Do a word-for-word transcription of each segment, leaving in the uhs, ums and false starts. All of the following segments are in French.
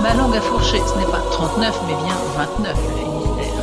Ma langue a fourché, ce n'est pas trente-neuf mais bien vingt-neuf, le Finistère.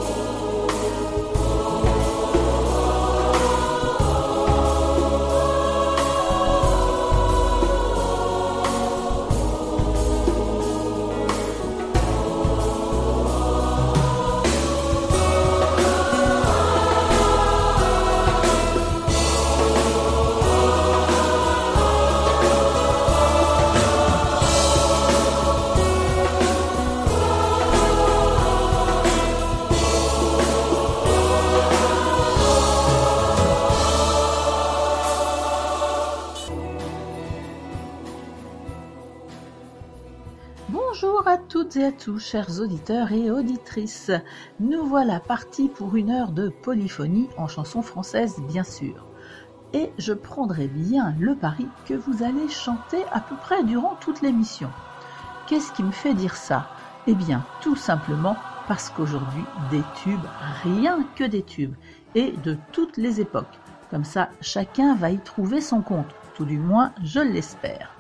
Bonjour à toutes et à tous, chers auditeurs et auditrices. Nous voilà partis pour une heure de polyphonie en chanson française, bien sûr. Et je prendrai bien le pari que vous allez chanter à peu près durant toute l'émission. Qu'est-ce qui me fait dire ça? Eh bien, tout simplement parce qu'aujourd'hui, des tubes, rien que des tubes, et de toutes les époques. Comme ça, chacun va y trouver son compte, tout du moins, je l'espère.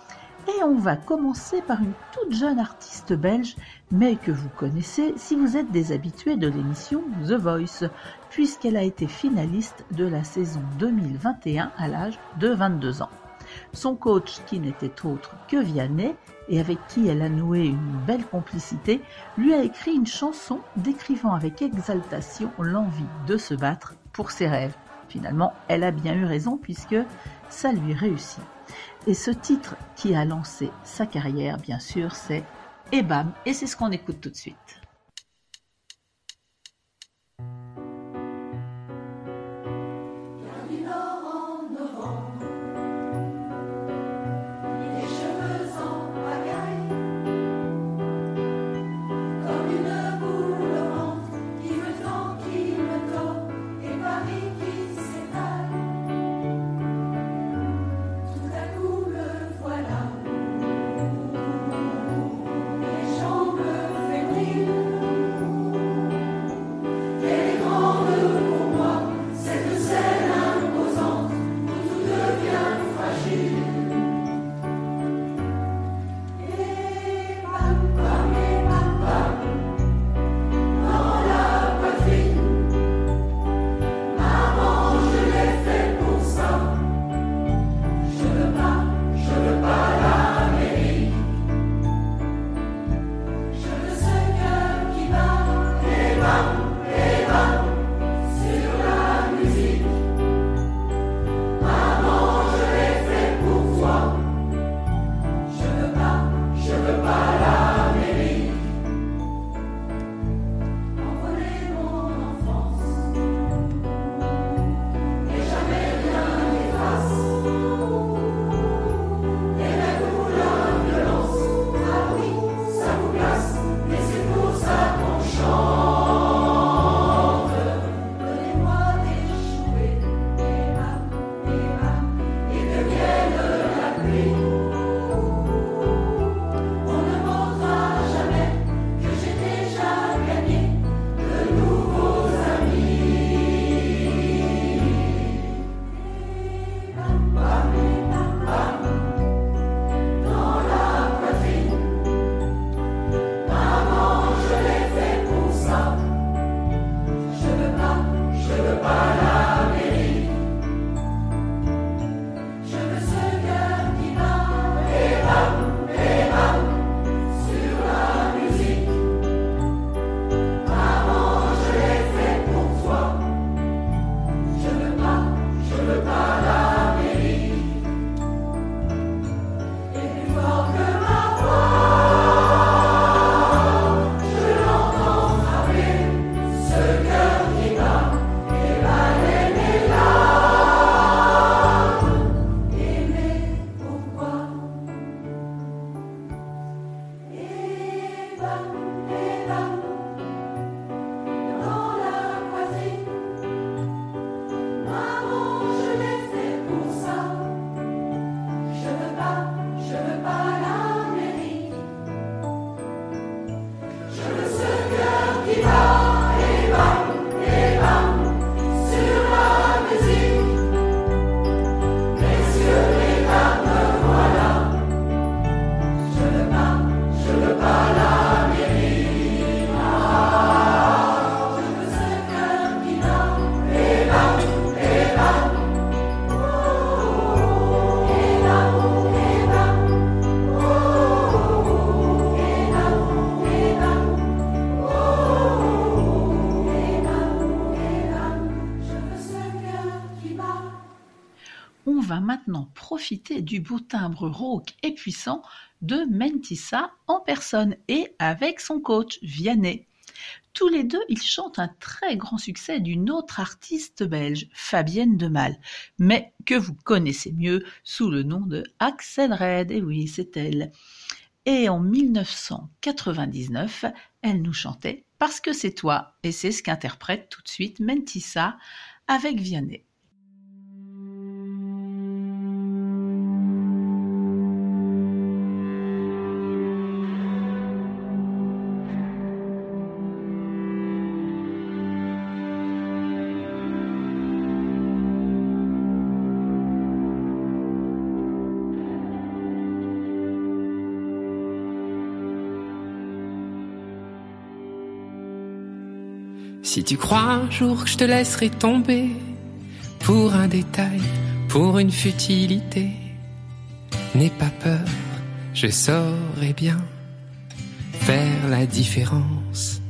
Et on va commencer par une toute jeune artiste belge, mais que vous connaissez si vous êtes des habitués de l'émission The Voice, puisqu'elle a été finaliste de la saison deux mille vingt et un à l'âge de vingt-deux ans. Son coach, qui n'était autre que Vianney, et avec qui elle a noué une belle complicité, lui a écrit une chanson décrivant avec exaltation l'envie de se battre pour ses rêves. Finalement, elle a bien eu raison puisque ça lui réussit. Et ce titre qui a lancé sa carrière, bien sûr, c'est « Et bam !» et c'est ce qu'on écoute tout de suite. Jambes fébriles profiter du beau timbre rauque et puissant de Mentissa en personne et avec son coach Vianney. Tous les deux, ils chantent un très grand succès d'une autre artiste belge, Fabienne de Mal, mais que vous connaissez mieux sous le nom de Axel Red, et oui, c'est elle. Et en mille neuf cent quatre-vingt-dix-neuf, elle nous chantait « Parce que c'est toi », et c'est ce qu'interprète tout de suite Mentissa avec Vianney. Si tu crois un jour que je te laisserai tomber pour un détail, pour une futilité, n'aie pas peur, je saurai bien faire la différence.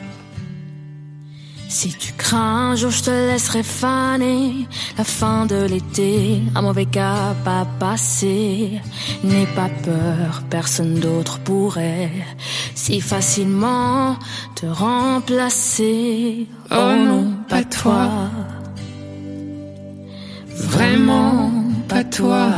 Si tu crains un jour je te laisserai faner la fin de l'été, un mauvais cap à passer. N'aie pas peur, personne d'autre pourrait si facilement te remplacer. Oh, oh non, pas toi, vraiment pas toi.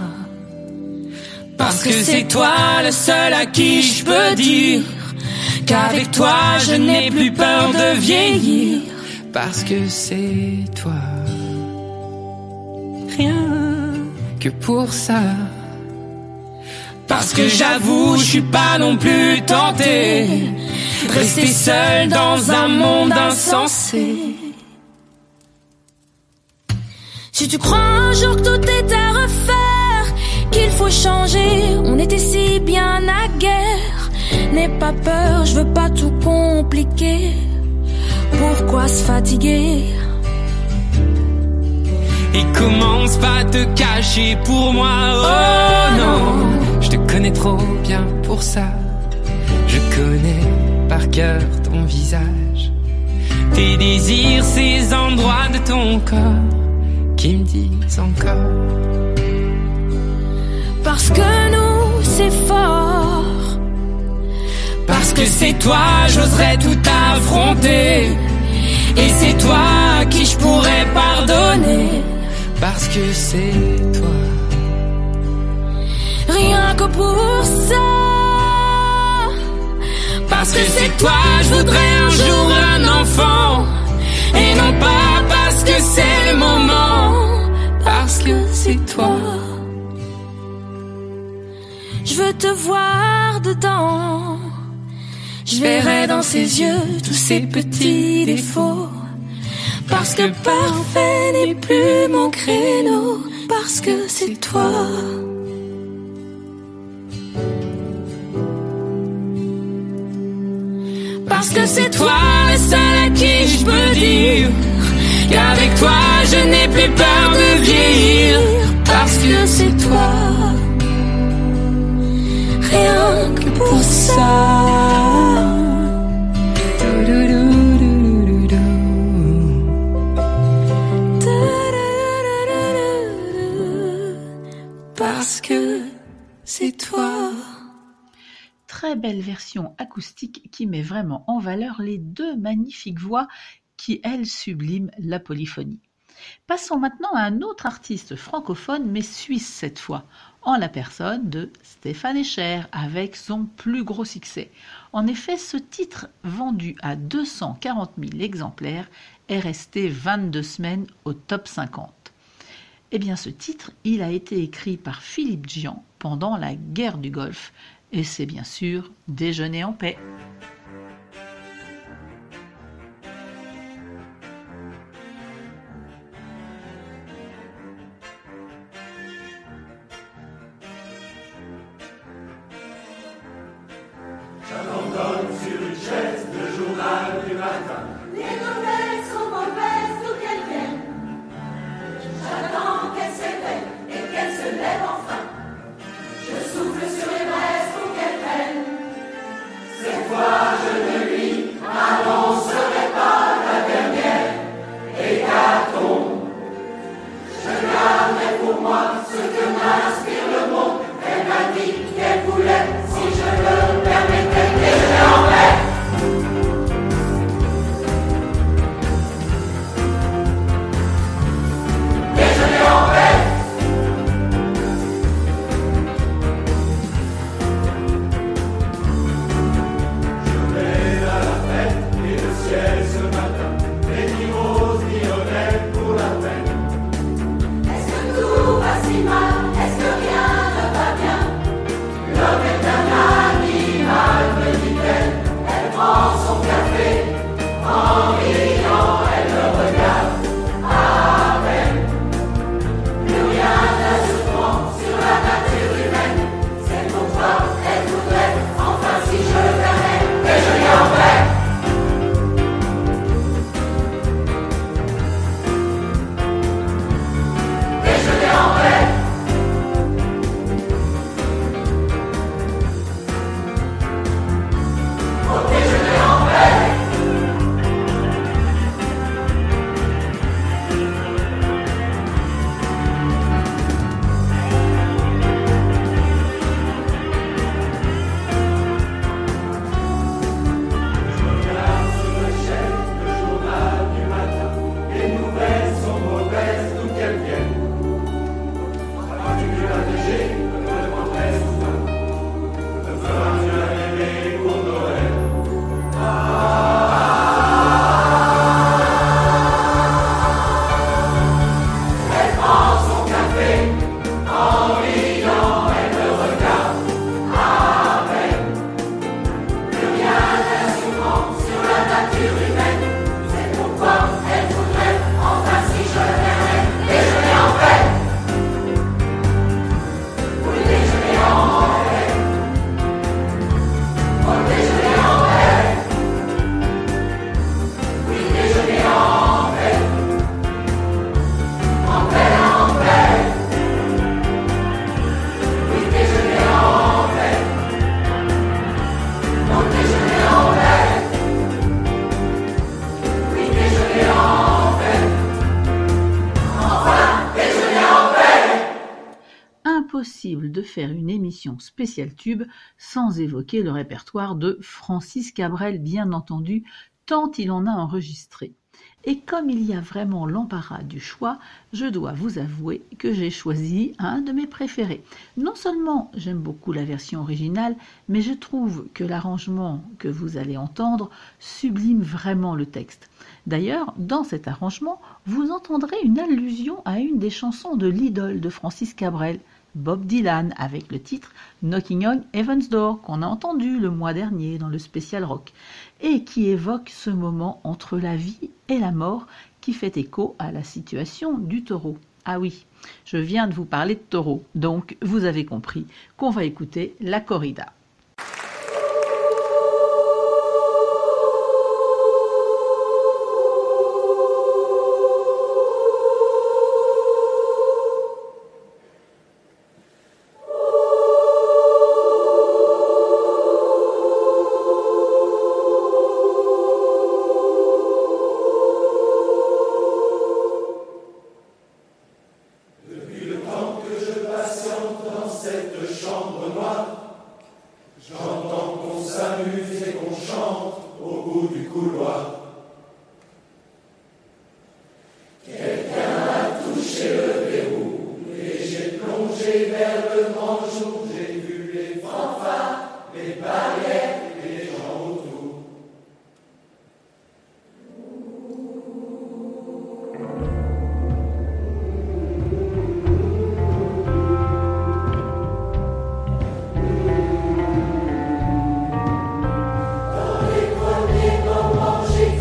Parce que c'est toi le seul à qui je peux dire qu'avec toi je n'ai plus peur de vieillir. Parce que c'est toi, rien que pour ça. Parce que j'avoue, je suis pas non plus tenté de rester seul dans un monde insensé. Si tu crois un jour que tout est à refaire, qu'il faut changer, on était si bien à guerre. N'aie pas peur, je veux pas tout compliquer. Pourquoi se fatiguer? Et commence pas à te cacher pour moi. Oh non, je te connais trop bien pour ça. Je connais par cœur ton visage, tes désirs, ces endroits de ton corps qui me disent encore. Parce que nous c'est fort. Parce que c'est toi, j'oserais tout affronter. Et c'est toi à qui je pourrais pardonner. Parce que c'est toi, rien que pour ça. Parce que c'est toi, je voudrais un jour un enfant. Et non pas parce que c'est le moment. Parce que c'est toi, je veux te voir dedans. Je verrai dans ses yeux tous ses petits défauts. Parce que parfait n'est plus mon créneau. Parce que c'est toi. Parce que c'est toi le seul à qui je peux dire qu'avec toi je n'ai plus peur de vieillir. Parce que c'est toi, rien que pour ça. Parce que c'est toi. Très belle version acoustique qui met vraiment en valeur les deux magnifiques voix qui, elles, subliment la polyphonie. Passons maintenant à un autre artiste francophone, mais suisse cette fois, en la personne de Stéphane Escher, avec son plus gros succès. En effet, ce titre, vendu à deux cent quarante mille exemplaires, est resté vingt-deux semaines au top cinquante. Eh bien, ce titre, il a été écrit par Philippe Djian pendant la guerre du Golfe, et c'est bien sûr Déjeuner en paix. J'abandonne sur une chaise le journal du matin. Les nouvelles sont mauvaises d'où qu'elles viennent. J'attends qu'elle s'éveille et qu'elle se lève enfin. Je souffle sur les braises pour qu'elle prenne. Cette fois je émission spéciale tube, sans évoquer le répertoire de Francis Cabrel, bien entendu, tant il en a enregistré. Et comme il y a vraiment l'embarras du choix, je dois vous avouer que j'ai choisi un de mes préférés. Non seulement j'aime beaucoup la version originale, mais je trouve que l'arrangement que vous allez entendre sublime vraiment le texte. D'ailleurs, dans cet arrangement, vous entendrez une allusion à une des chansons de l'idole de Francis Cabrel, Bob Dylan, avec le titre Knocking on Heaven's Door, qu'on a entendu le mois dernier dans le spécial rock, et qui évoque ce moment entre la vie et la mort qui fait écho à la situation du taureau. Ah oui, je viens de vous parler de taureau, donc vous avez compris qu'on va écouter la corrida. J'ai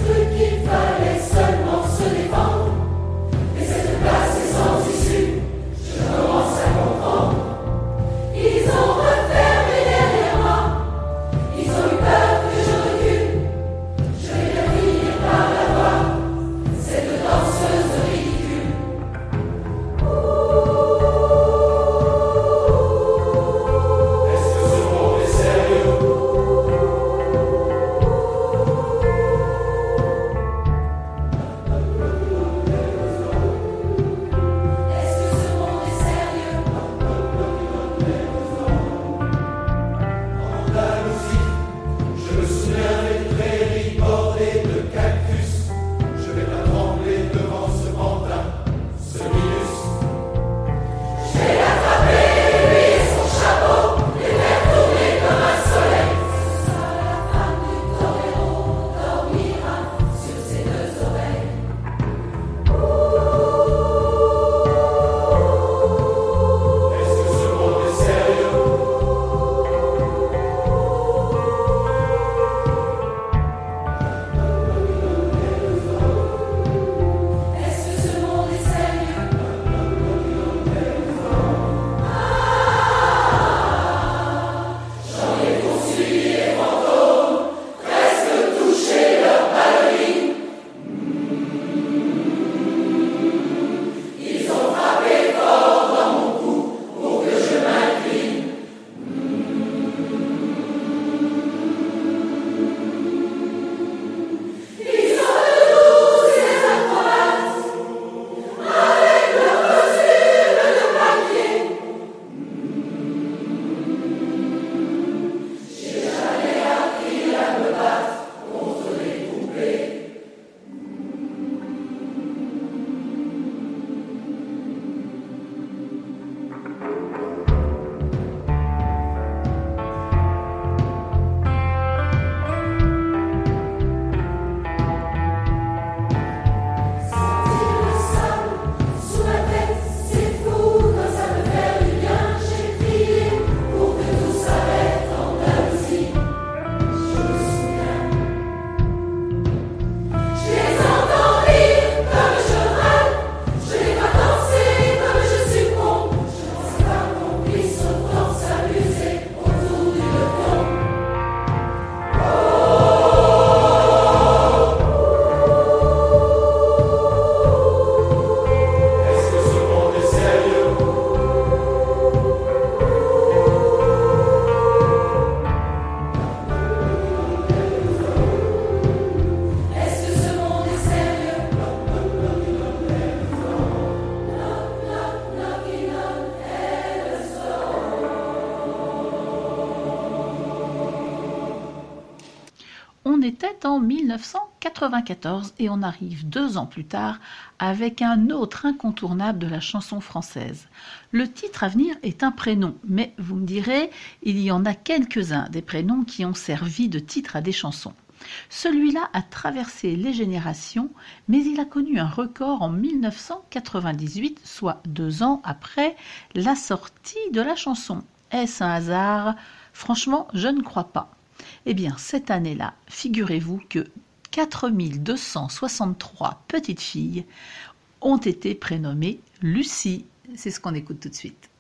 on était en mille neuf cent quatre-vingt-quatorze et on arrive deux ans plus tard avec un autre incontournable de la chanson française. Le titre à venir est un prénom, mais vous me direz, il y en a quelques-uns des prénoms qui ont servi de titre à des chansons. Celui-là a traversé les générations, mais il a connu un record en mille neuf cent quatre-vingt-dix-huit, soit deux ans après la sortie de la chanson. Est-ce un hasard ? Franchement, je ne crois pas. Eh bien, cette année-là, figurez-vous que quatre mille deux cent soixante-trois petites filles ont été prénommées Lucie. C'est ce qu'on écoute tout de suite.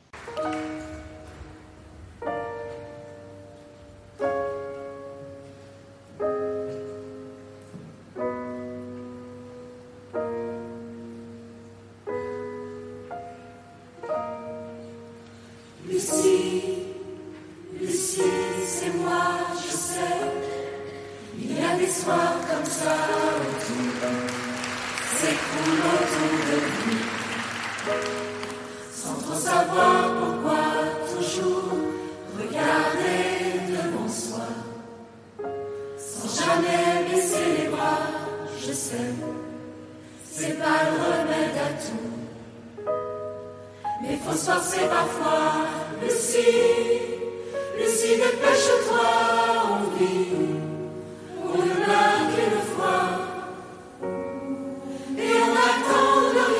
Lucie, Lucie, c'est moi, je sais. Il y a des soirs comme ça où tout s'écroule autour de lui. Sans trop savoir pourquoi, toujours regarder devant soi. Sans jamais baisser les bras, je sais. C'est pas le remède à tout. Mais faut se forcer parfois. Lucie, Lucie, dépêche-toi, on vit, on ne meurt qu'une fois, et on n'attend de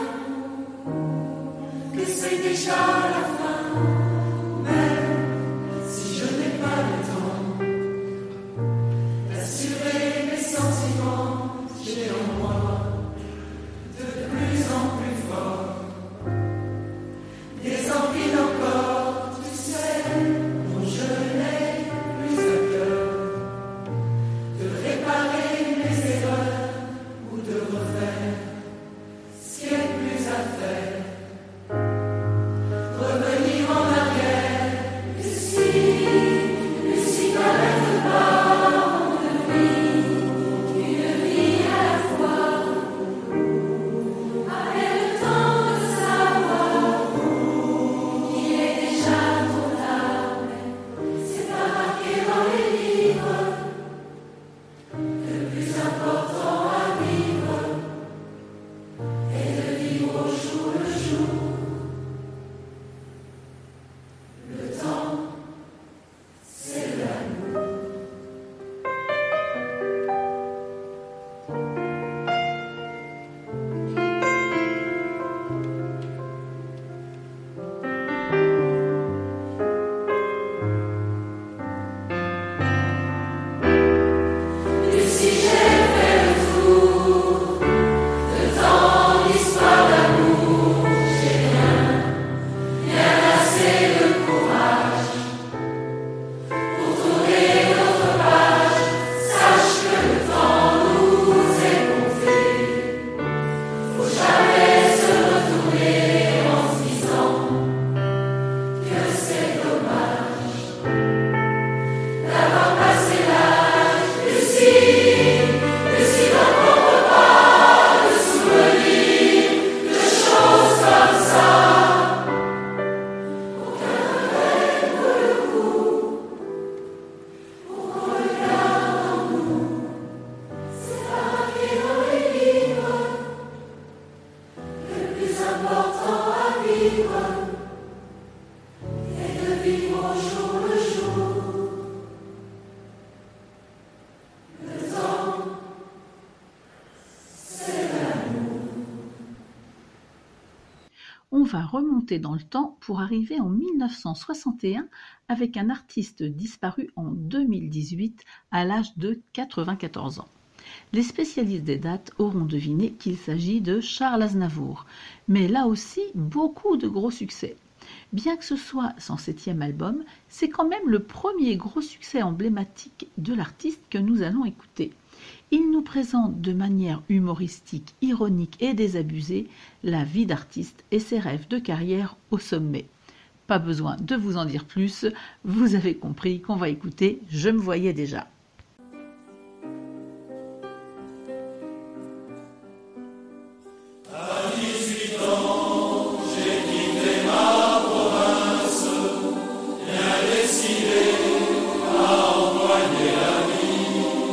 rien, que c'est déjà la fin. Mais si je n'ai pas le temps d'assurer mes sentiments, j'ai en moi de plus en plus fort des envies d'encore, tu sais, dont je n'ai plus à cœur, de réparer mes erreurs ou de refaire ce qui est plus à faire. Revenir en arrière, Lucie, Lucie, n'arrête pas, on ne vit qu'une vie à la fois. Avec le temps de savoir qu'il est déjà trop tard, mais c'est pas marqué dans les livres. Le plus important à vivre est de vivre au jour le jour. Le temps, c'est de l'amour. Lucie, j'ai fait le tour de tant d'histoires d'amour. J'ai bien, bien assez de courage pour tourner notre page. Sache que le temps nous est compté. Faut jamais se retourner en se disant que c'est dommage d'avoir passé l'âge. Lucie, Lucie, n'en pas de souvenirs, de choses comme ça. Aucun regret pour le coup, pour qu'on le garde en nous. C'est pas marqué dans les livres. Le plus important à vivre est de vivre au jour le jour. Le temps, c'est l'amour. On va remonter dans le temps pour arriver en mille neuf cent soixante et un avec un artiste disparu en deux mille dix-huit à l'âge de quatre-vingt-quatorze ans. Les spécialistes des dates auront deviné qu'il s'agit de Charles Aznavour, mais là aussi beaucoup de gros succès. Bien que ce soit son septième album, c'est quand même le premier gros succès emblématique de l'artiste que nous allons écouter. Il nous présente de manière humoristique, ironique et désabusée la vie d'artiste et ses rêves de carrière au sommet. Pas besoin de vous en dire plus, vous avez compris qu'on va écouter « Je me voyais déjà ». Décidé à employer la vie.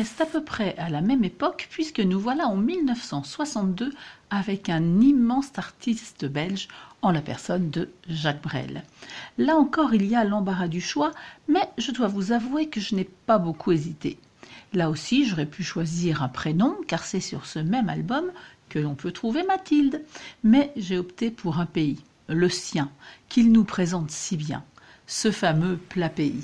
reste à peu près à la même époque puisque nous voilà en mille neuf cent soixante-deux avec un immense artiste belge en la personne de Jacques Brel. Là encore, il y a l'embarras du choix, mais je dois vous avouer que je n'ai pas beaucoup hésité. Là aussi, j'aurais pu choisir un prénom, car c'est sur ce même album que l'on peut trouver Mathilde. Mais j'ai opté pour un pays, le sien, qu'il nous présente si bien, ce fameux plat pays.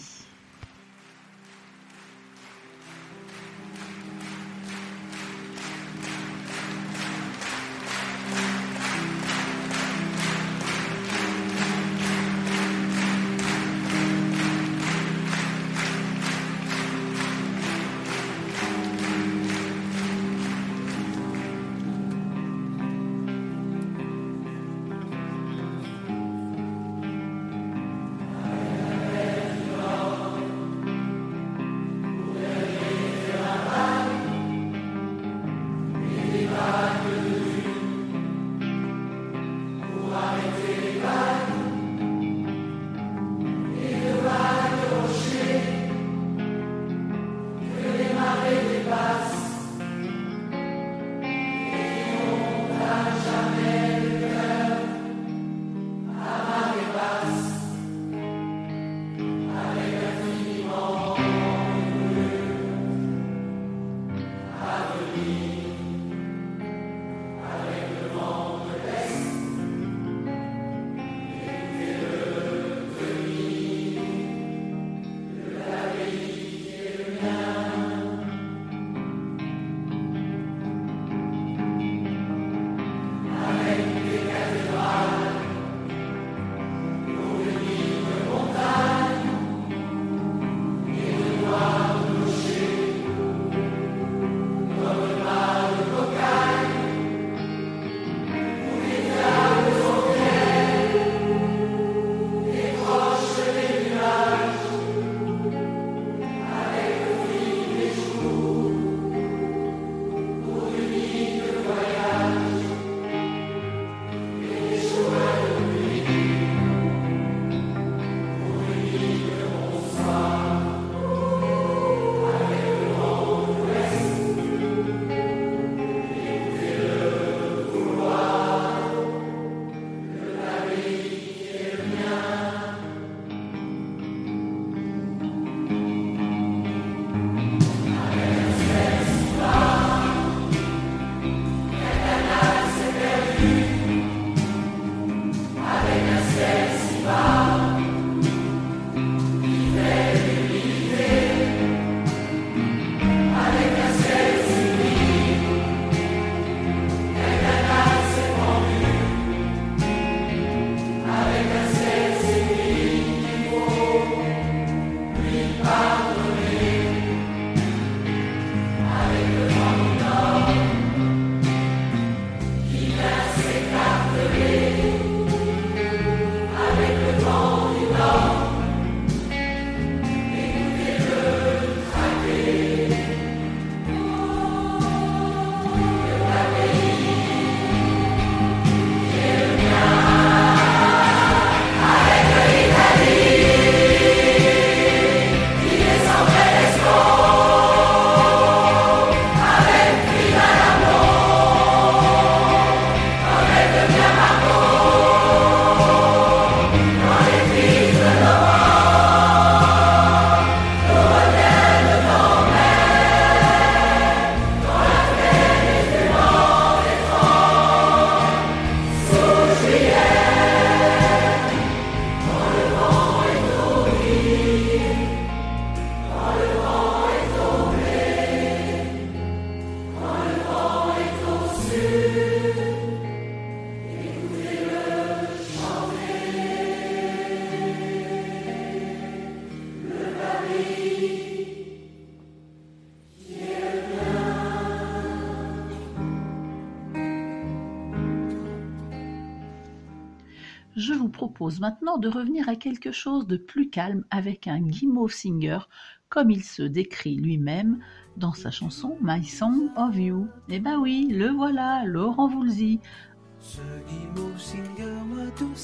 Je vous propose maintenant de revenir à quelque chose de plus calme avec un guimauve singer, comme il se décrit lui-même dans sa chanson My Song of You. Eh ben oui, le voilà, Laurent Voulzy.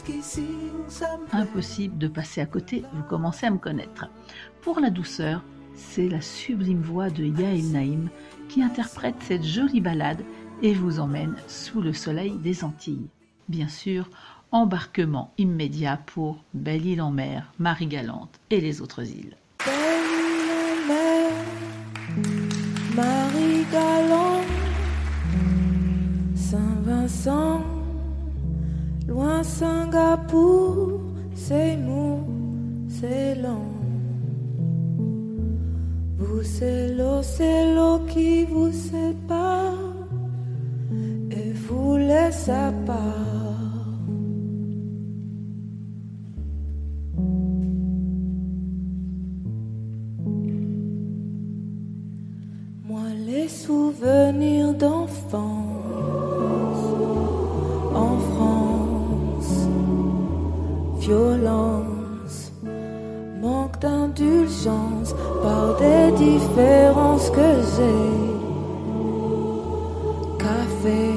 Impossible de passer à côté, vous commencez à me connaître. Pour la douceur, c'est la sublime voix de Yael Naïm qui interprète cette jolie ballade et vous emmène sous le soleil des Antilles. Bien sûr, embarquement immédiat pour Belle-Île en mer, Marie-Galante et les autres îles. Belle-Île en mer, Marie-Galante, Saint-Vincent, loin Singapour, c'est mou, c'est lent. Vous, c'est l'eau, c'est l'eau qui vous sépare et vous laisse à part. Moi, les souvenirs d'enfance en France, violence, manque d'indulgence par des différences que j'ai. Café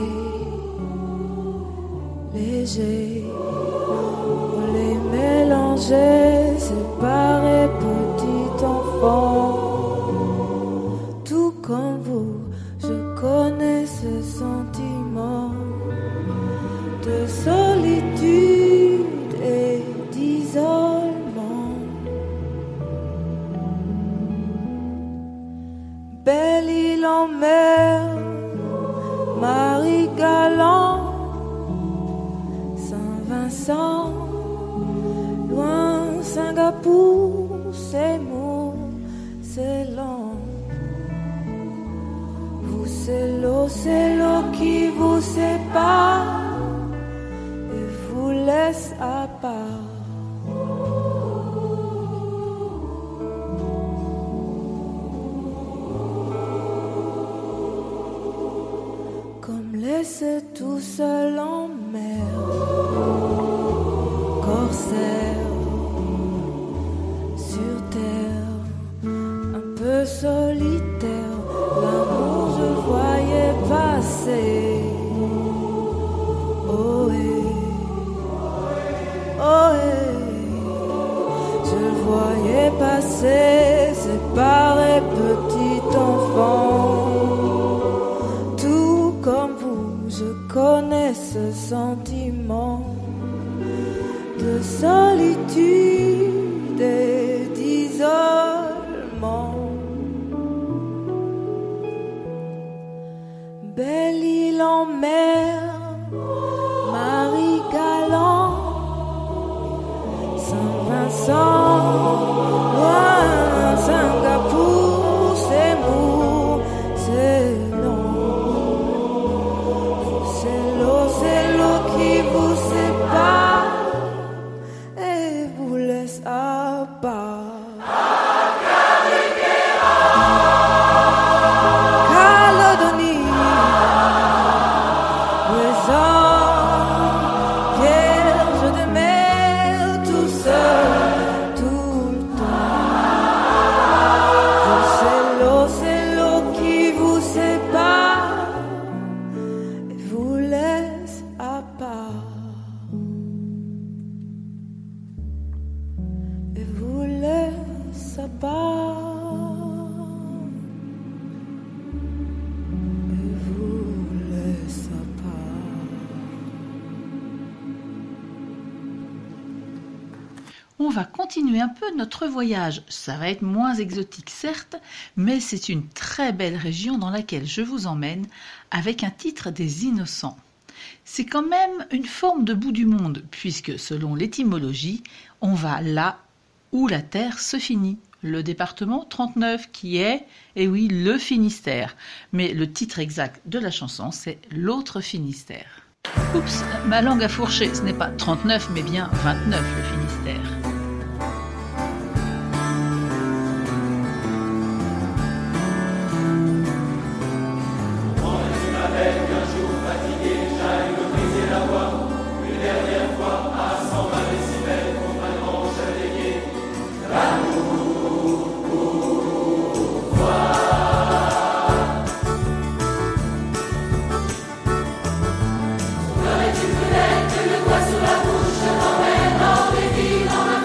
léger, on les mélangeait, séparés, petit enfant. Tout comme vous, je connais ce sentiment de solitude et d'isolement. Belle-Île en mer, Marie-Galante, Saint-Vincent, loin Singapour, c'est mou, c'est lent. Vous, c'est l'eau, c'est l'eau qui vous sépare et vous laisse à part. Laissé tout seul en mer, corsaire, sur terre, un peu solitaire, l'amour je voyais passer. Oh eh, oh eh, je le voyais passer, séparé, petit enfant. Comme vous, je connais ce sentiment de solitude et d'isolement. Belle-Île en mer, Marie-Galante, Saint-Vincent, loin Singapour, c'est mou, c'est qui vous sépare et vous laisse à part. Calédonie, Ouessant, vierge de mer, tout seul, tout le temps. C'est l'eau, c'est l'eau qui vous sépare et vous laisse à part. Et vous laisse à part. Et vous laisse à part. On va continuer un peu notre voyage. Ça va être moins exotique certes, mais c'est une très belle région dans laquelle je vous emmène avec un titre des Innocents. C'est quand même une forme de bout du monde, puisque selon l'étymologie, on va là où la terre se finit. Le département trente-neuf qui est, et oui, le Finistère. Mais le titre exact de la chanson, c'est l'autre Finistère. Oups, ma langue a fourché, ce n'est pas trente-neuf, mais bien vingt-neuf le Finistère. Le doigt sur la bouche, je t'emmène hors des villes en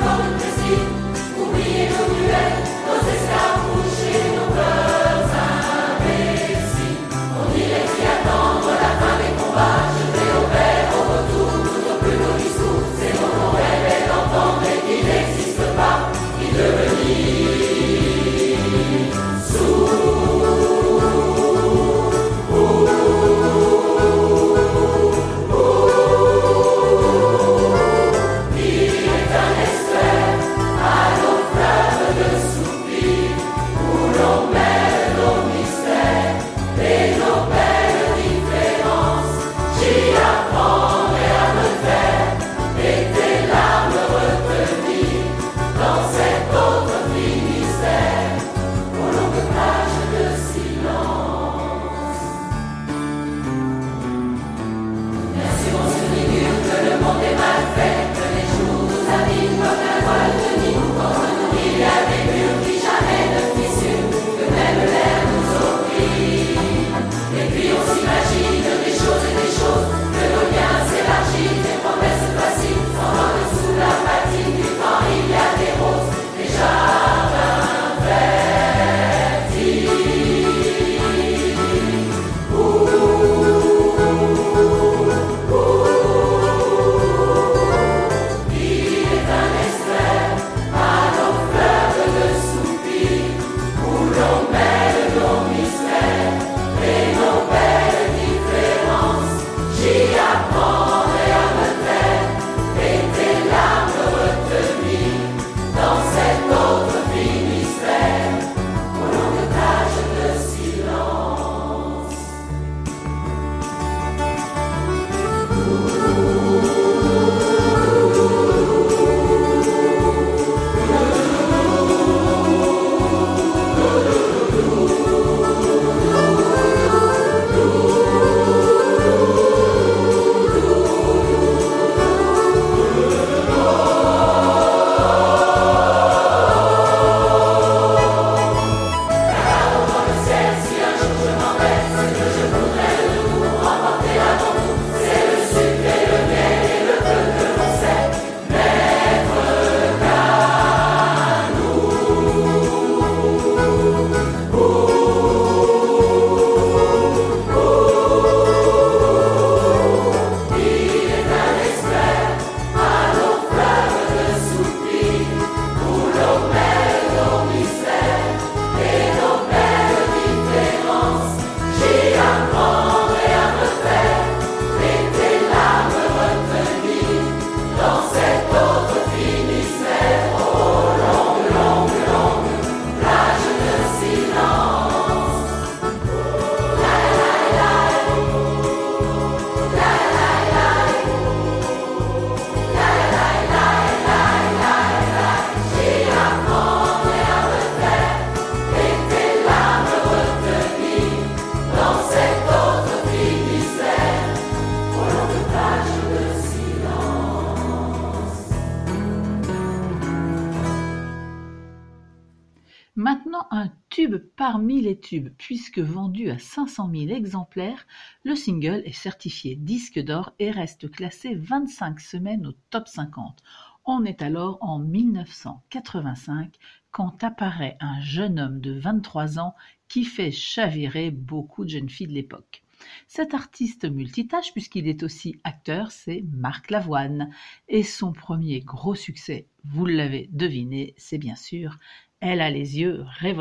Maintenant un tube parmi les tubes, puisque vendu à cinq cent mille exemplaires, le single est certifié disque d'or et reste classé vingt-cinq semaines au top cinquante. On est alors en mille neuf cent quatre-vingt-cinq quand apparaît un jeune homme de vingt-trois ans qui fait chavirer beaucoup de jeunes filles de l'époque. Cet artiste multitâche, puisqu'il est aussi acteur, c'est Marc Lavoine. Et son premier gros succès, vous l'avez deviné, c'est bien sûr « Elle a les yeux revolver ».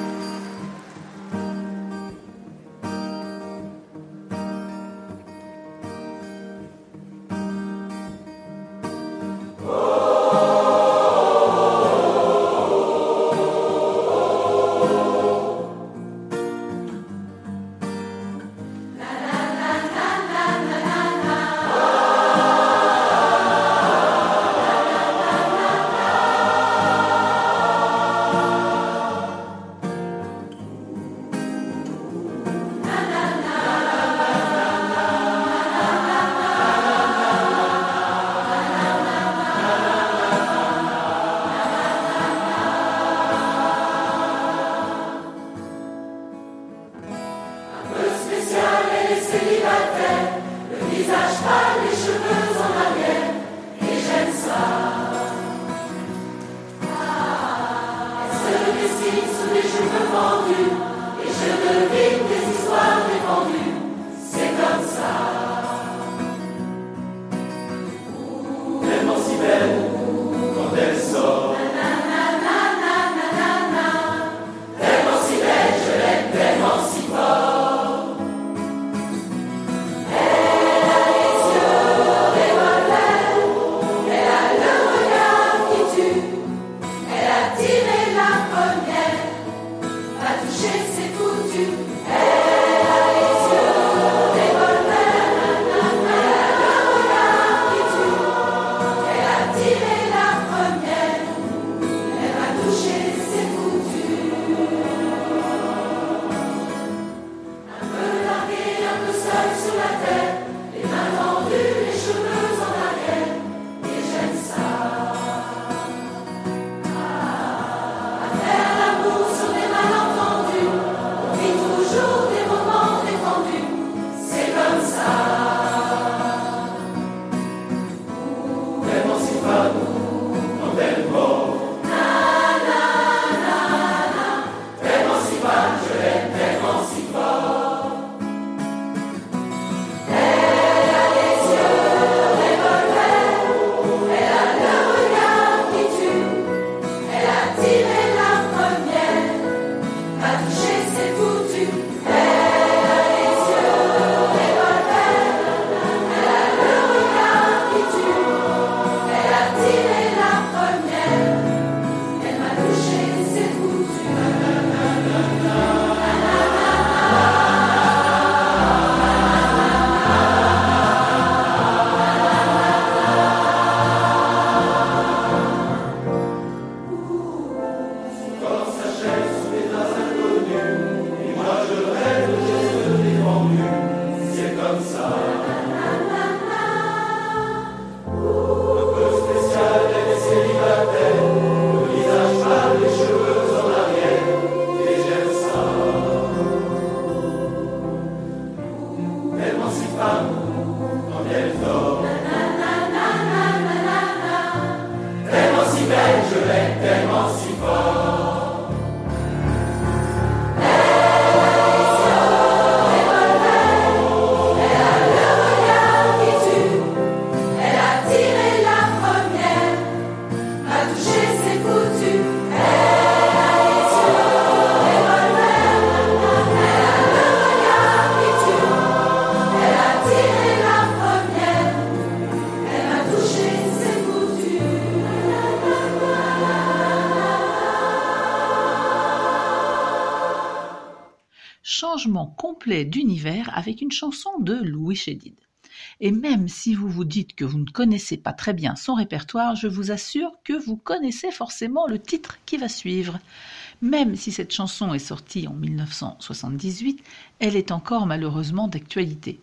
Changement complet d'univers avec une chanson de Louis Chédid. Et même si vous vous dites que vous ne connaissez pas très bien son répertoire, je vous assure que vous connaissez forcément le titre qui va suivre. Même si cette chanson est sortie en mille neuf cent soixante-dix-huit, elle est encore malheureusement d'actualité.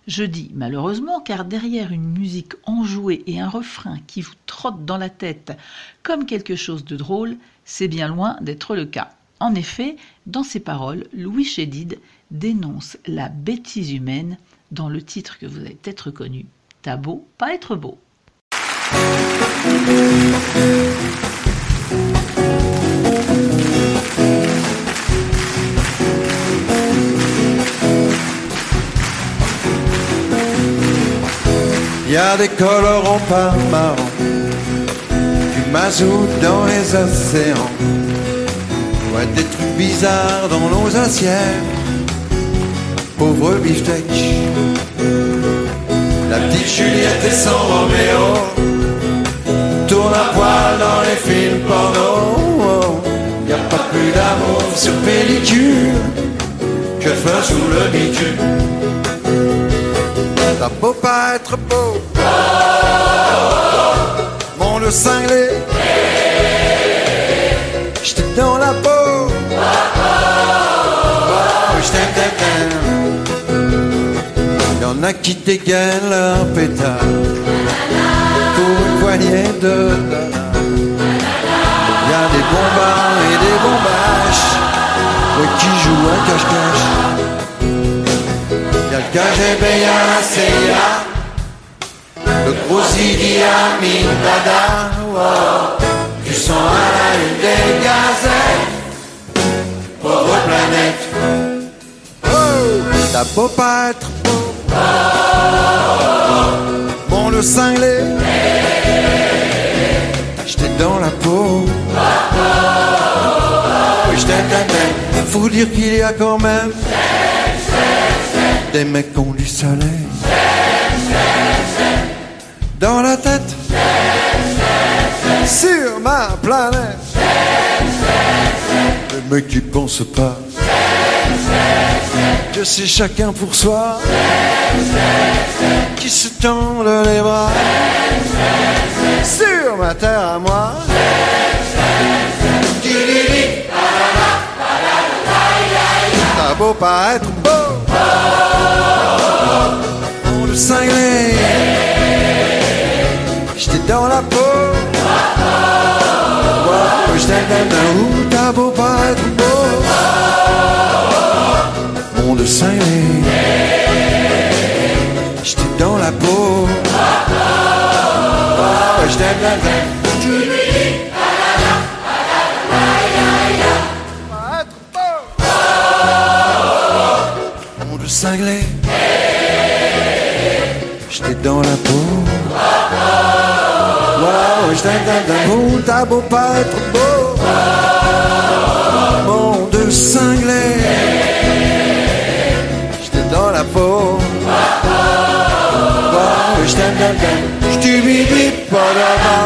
Je dis malheureusement car derrière une musique enjouée et un refrain qui vous trotte dans la tête comme quelque chose de drôle, c'est bien loin d'être le cas. En effet, dans ses paroles, Louis Chédid dénonce la bêtise humaine dans le titre que vous avez peut-être reconnu, « T'as beau pas être beau ». Y a des colorants pas marrants, du mazout dans les océans, ouais, des trucs bizarres dans nos assiettes. Pauvre beefsteak, la petite Juliette et son Roméo tourne à poil dans les films porno. Y a pas plus d'amour sur pellicule que de feu sous le bitume. T'as beau pas être beau, monde cinglé, j'étais dans la peau, j't'aime, t'aime, t'aime. Y'en a qui dégainent leur pétard pour une poignée de dollars. Y'a des bombards et des bombaches, ouais, qui jouent à cache-cache. Y'a le K G B, y'a la C I A, le gros Idi Amin Dada, wow. Du sang à la une des gazettes, pauvre planète. Oh, t'as beau pas être beau, bon le cinglé, j'étais dans la peau, oui j't'aime, t'aime, t'aime. Faut dire qu'il y a quand même des mecs qui ont du soleil dans la tête, sur ma planète. Les mecs qui pensent pas que c'est chacun pour soi, qui se tendent les bras sur ma terre à moi. T'as beau pas être beau, on le cinglé, j'étais dans la peau. Wow, j't'aime, t'aime, t'aime. Ouh, t'as beau pas être beau, on le cinglé, j'étais dans la peau. Wow, j't'aime, t'aime, t'aime. Cinglé, j'étais dans la peau. Wow, j't'aime, t'aime, t'aime. Oh, t'as beau pas être beau, monde cinglé, j'étais dans la peau. Wow, j't'aime, t'aime, t'aime. J't'ubibi, pas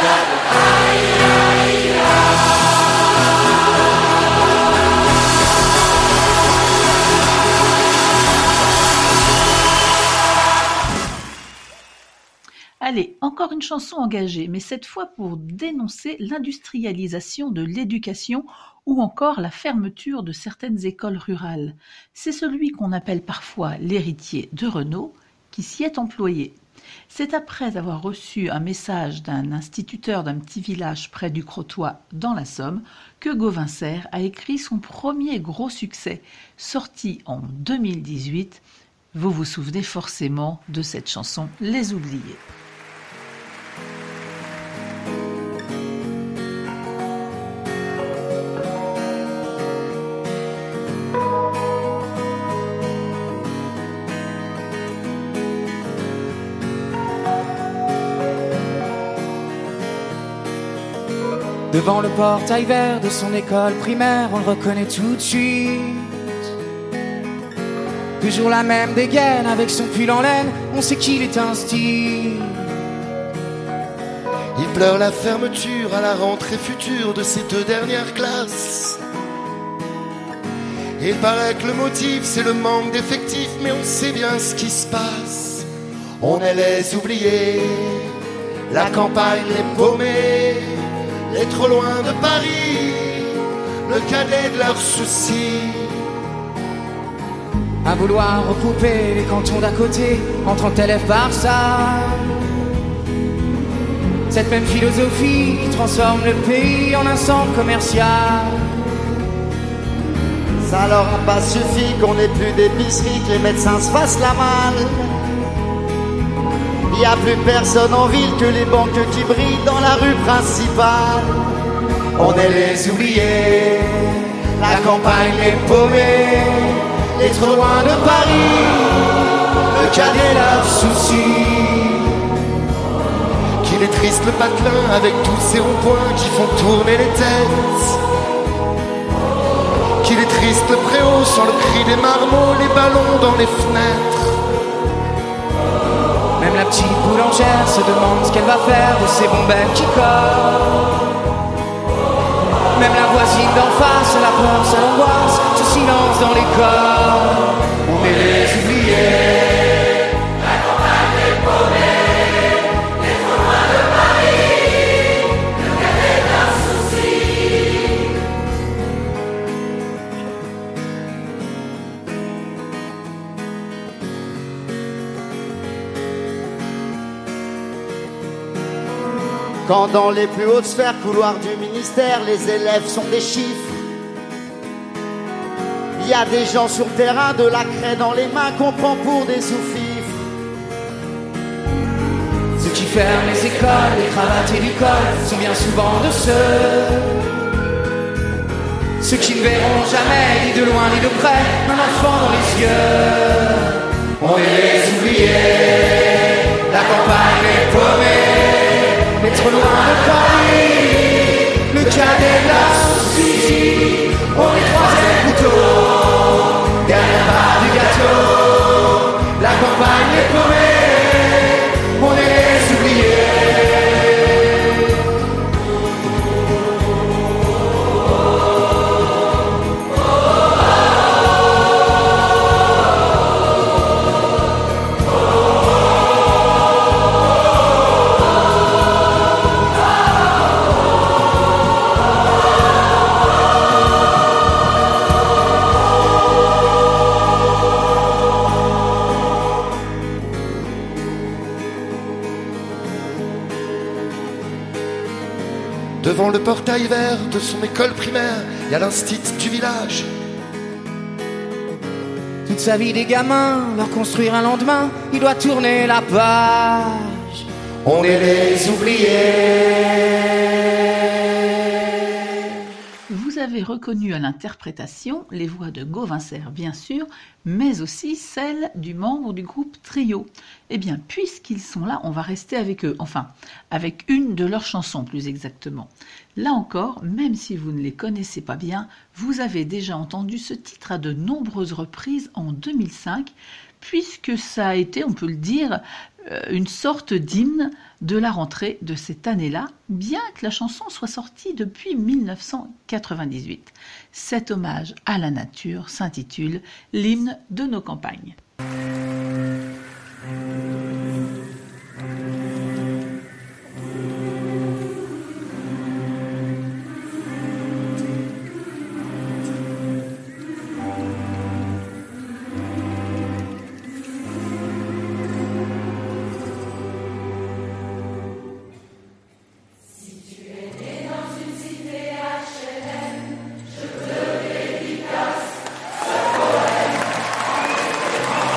Allez, encore une chanson engagée, mais cette fois pour dénoncer l'industrialisation de l'éducation ou encore la fermeture de certaines écoles rurales. C'est celui qu'on appelle parfois l'héritier de Renaud qui s'y est employé. C'est après avoir reçu un message d'un instituteur d'un petit village près du Crotoy dans la Somme que Gauvin Serre a écrit son premier gros succès, sorti en deux mille dix-huit. Vous vous souvenez forcément de cette chanson « Les Oubliés ». Devant le portail vert de son école primaire, on le reconnaît tout de suite. Toujours la même dégaine avec son pull en laine, on sait qu'il est un style. Il pleure la fermeture à la rentrée future de ces deux dernières classes. Il paraît que le motif c'est le manque d'effectifs, mais on sait bien ce qui se passe. On est les oubliés, la campagne les paumés, les trop loin de Paris, le cadet de leurs soucis. à vouloir recouper les cantons d'à côté en trente élèves par salle. Cette même philosophie qui transforme le pays en un centre commercial. Ça leur a pas suffi qu'on ait plus d'épicerie, que les médecins se fassent la malle. Y a plus personne en ville que les banques qui brillent dans la rue principale. On est les oubliés, la campagne les paumés, les trop loin de Paris, le cadet leurs soucis. Qu'il est triste le patelin avec tous ces ronds-points qui font tourner les têtes. Qu'il est triste le préau sur le cri des marmots, les ballons dans les fenêtres. Même la petite boulangère se demande ce qu'elle va faire de ces bombettes qui collent. Même la voisine d'en face, la peur, ça l'angoisse, ce silence dans l'école. On est les oubliés, la campagne est paumée, les trop loin de Paris, le cadet d'un souci. Quand dans les plus hautes sphères, couloirs du ministère, les élèves sont des chiffres. Il y a des gens sur le terrain, de la craie dans les mains qu'on prend pour des sous-fifres. ceux qui ferment les écoles, les cravates et du col sont bien souvent de ceux Ceux qui ne verront jamais, ni de loin ni de près, un enfant dans les yeux. On est les oubliés, la campagne est paumée, mais trop loin de Paris, le cadet de la souci. On est troisième couteau, dernière part du gâteau, la campagne est paumée, on est les oubliés. Devant le portail vert de son école primaire, il y a l'instit du village. Toute sa vie des gamins, leur construire un lendemain, il doit tourner la page. On est les oubliés. Vous avez reconnu à l'interprétation les voix de Gauvin Serre, bien sûr, mais aussi celles du membre du groupe Trio. Eh bien, puisqu'ils sont là, on va rester avec eux, enfin, avec une de leurs chansons plus exactement. Là encore, même si vous ne les connaissez pas bien, vous avez déjà entendu ce titre à de nombreuses reprises en deux mille cinq, puisque ça a été, on peut le dire, une sorte d'hymne de la rentrée de cette année-là, bien que la chanson soit sortie depuis mille neuf cent quatre-vingt-dix-huit. Cet hommage à la nature s'intitule « L'hymne de nos campagnes ». Je te dédicace ce poème.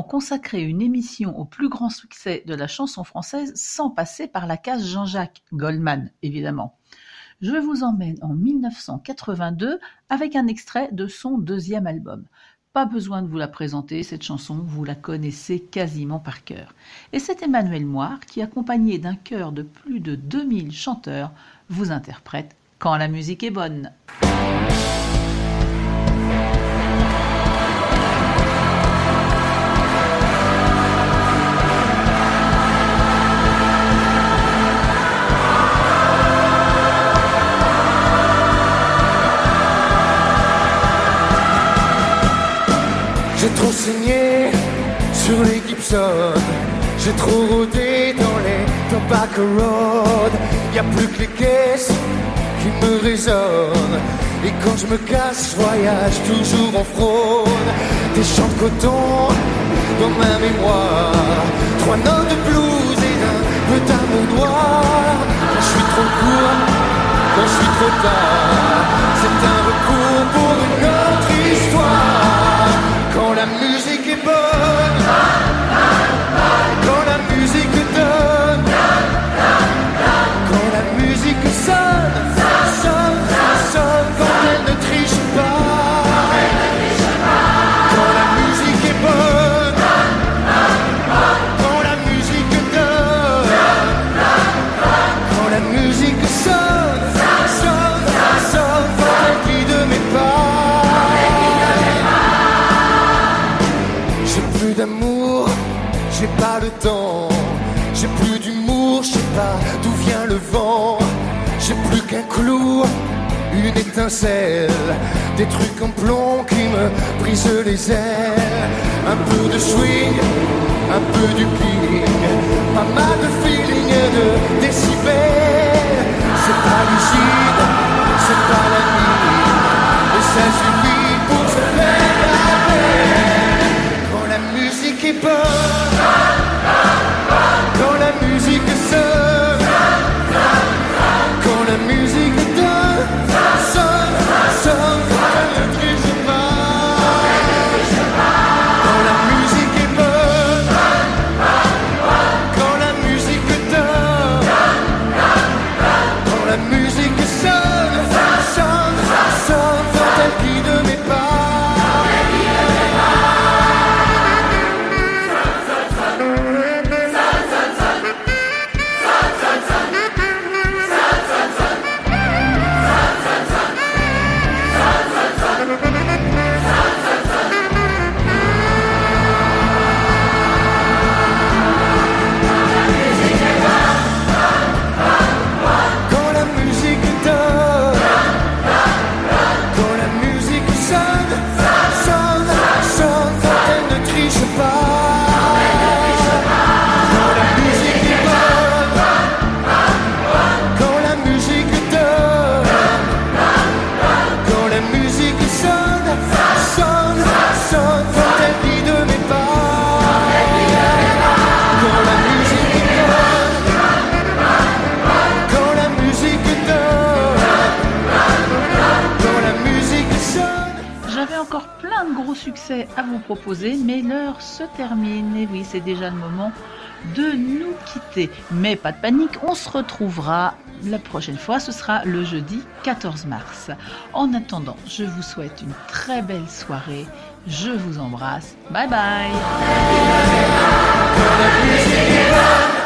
consacrer une émission au plus grand succès de la chanson française sans passer par la case Jean-Jacques Goldman, évidemment. Je vous emmène en mille neuf cent quatre-vingt-deux avec un extrait de son deuxième album. Pas besoin de vous la présenter, cette chanson, vous la connaissez quasiment par cœur. Et c'est Emmanuel Moire qui, accompagné d'un chœur de plus de deux mille chanteurs, vous interprète « Quand la musique est bonne ». J'ai trop saigné sur les Gibson, j'ai trop rôdé dans les Tobacco Road. Y'a plus que les caisses qui me résonnent, et quand je me casse, je voyage toujours en fraude. Des champs de coton dans ma mémoire, trois notes de blues et un peu d'amour noir. Quand je suis trop court, quand je suis trop tard, c'est un recours pour une autre histoire. Quand la musique est bonne, quand la musique donne, quand la musique sonne, sonne, sonne, quand elle ne triche pas, quand la musique est bonne, quand la musique donne, quand la musique sonne, sonne, sonne, quand elle guide mes pas. J'ai plus d'amour, j'ai pas le temps. J'ai plus d'humour, je sais pas d'où vient le vent. J'ai plus qu'un clou, une étincelle, des trucs en plomb qui me brisent les ailes. Un peu de swing, un peu du king, pas mal de feeling et de décibels. C'est pas lucide, c'est pas la nuit, mais ça suffit pour se faire la peine. Quand la musique est bonne, quand la musique sonne, quand la musique donne, sonne, sonne, quand elle ne triche pas. Quand la musique est bonne, quand la musique donne, quand la musique sonne, sonne, sonne, quand elle guide mes pas. Succès à vous proposer, mais l'heure se termine. Et oui, c'est déjà le moment de nous quitter. Mais pas de panique, on se retrouvera la prochaine fois. Ce sera le jeudi quatorze mars. En attendant, je vous souhaite une très belle soirée. Je vous embrasse. Bye bye.